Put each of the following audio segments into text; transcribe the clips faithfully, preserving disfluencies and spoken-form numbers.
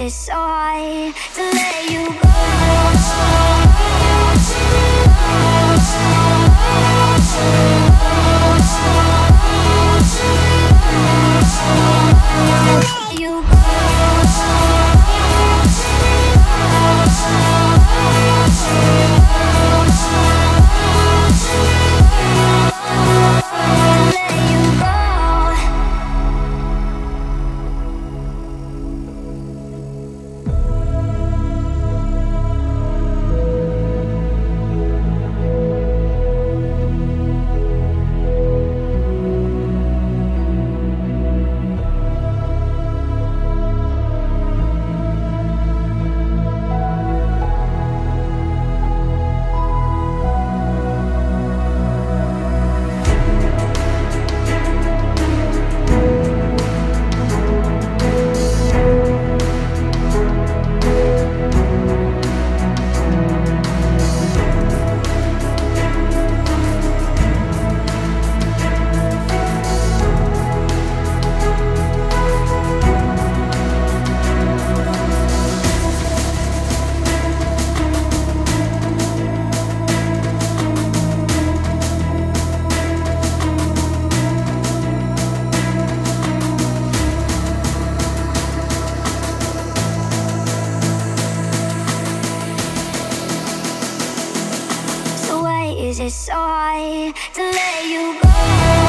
it so hard to let you go? You go. Is it so hard to let you go?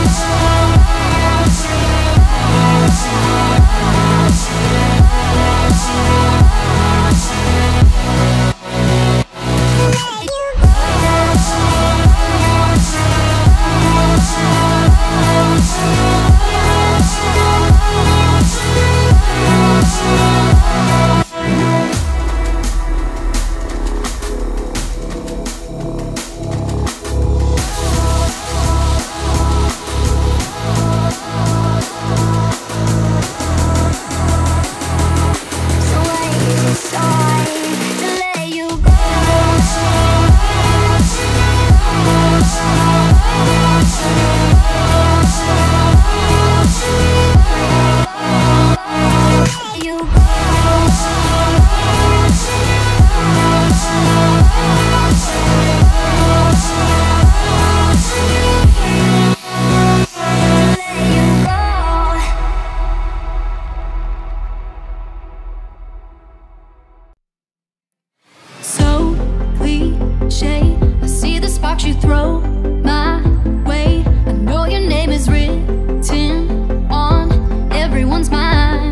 I see the sparks you throw my way. I know your name is written on everyone's mind.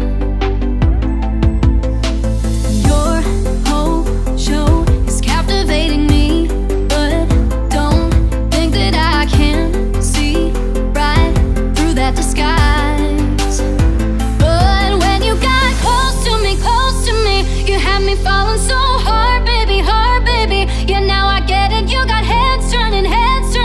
Your whole show is captivating me, but don't think that I can see right through that disguise. But when you got close to me, close to me, you had me falling so hard, baby, hard, baby. Yeah, now I get it, you got heads turning, heads turning.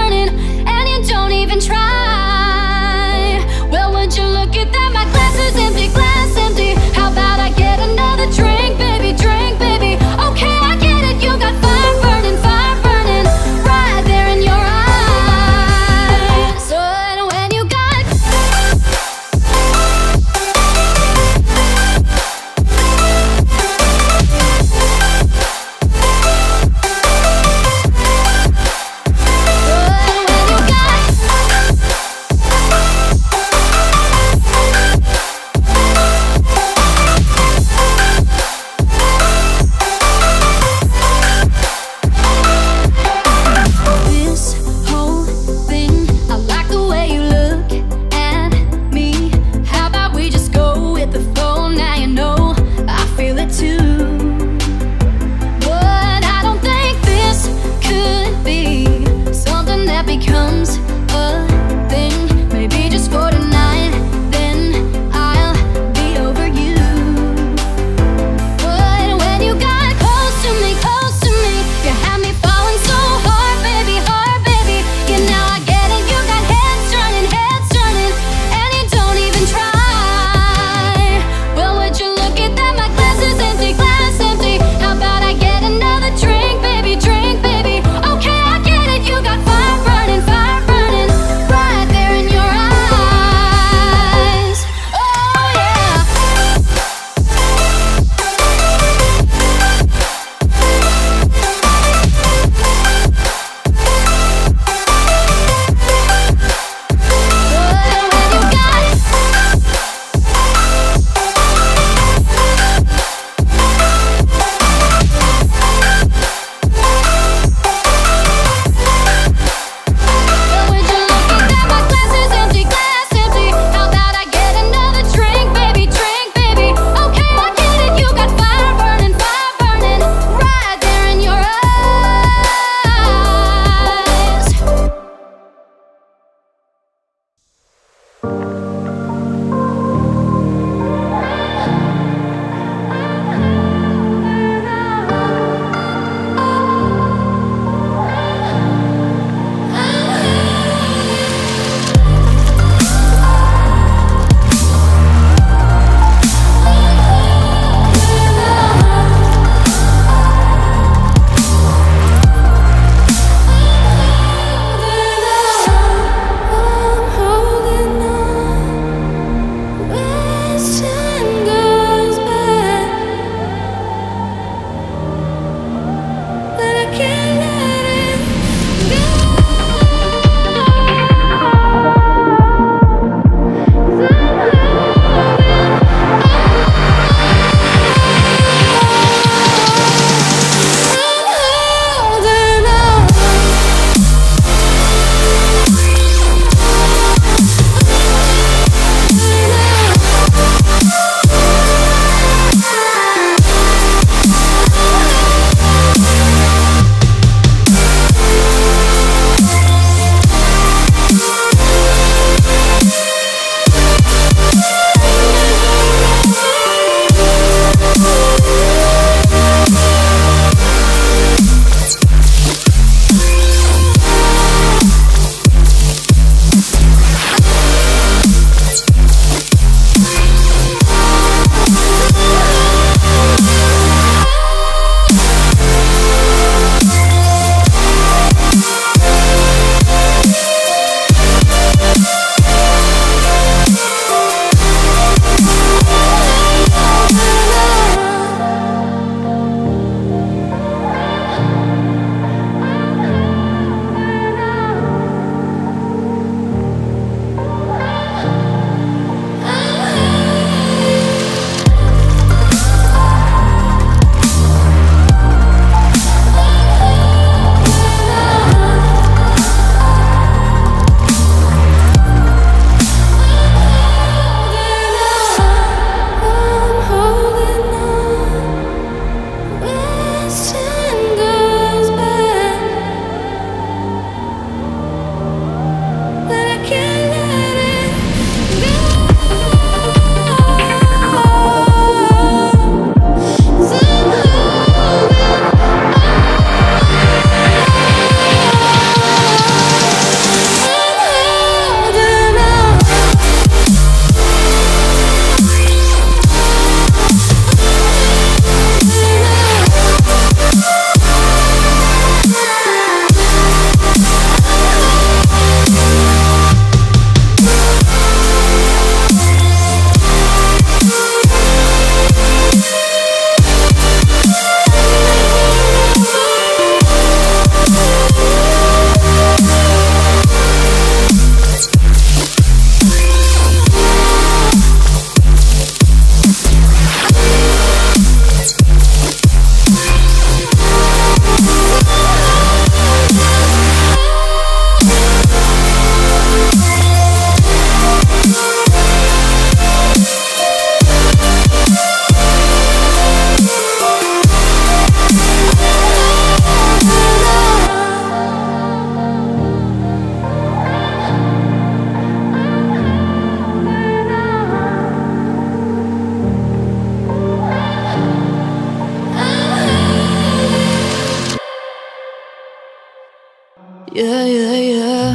Yeah, yeah, yeah.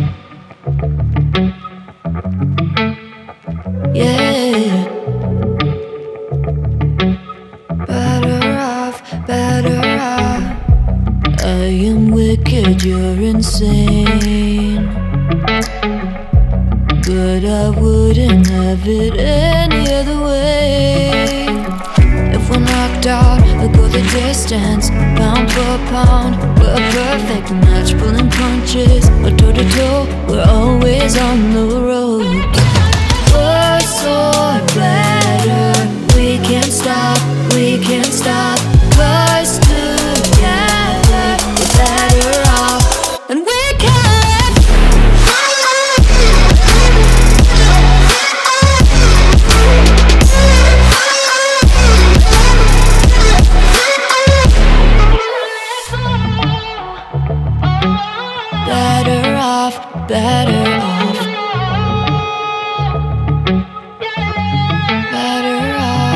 Yeah. Better off, better off. I am wicked, you're insane, but I wouldn't have it any other way. If we're knocked out, we'll go the distance, pound for pound. We're a perfect match, pulling punches, or toe to toe, we're always on the road. Worse or better, we can't stop, we can't stop. 'Cause together we're better off, and we can. Better off, better off. Better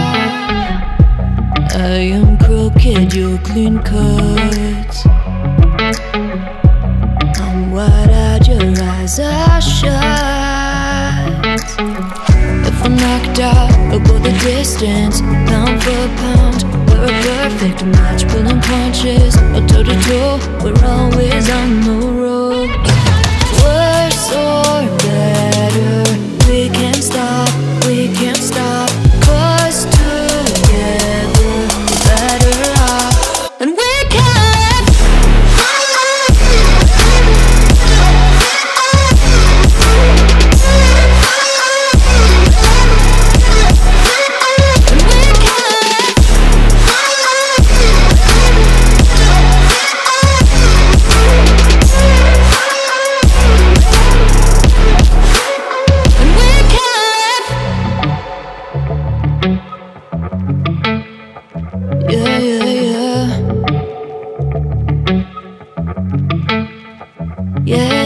off. I am crooked, you're clean cut. I'm wide-eyed, your eyes are shut. If I'm knocked out, we'll go the distance, pound for pound. We're a perfect match, pulling punches, or toe to toe, we're always on the road. Worse or better, we can't stop, we can't stop. 'Cause together we're better off, and we can. Yeah, yeah, yeah. Yeah.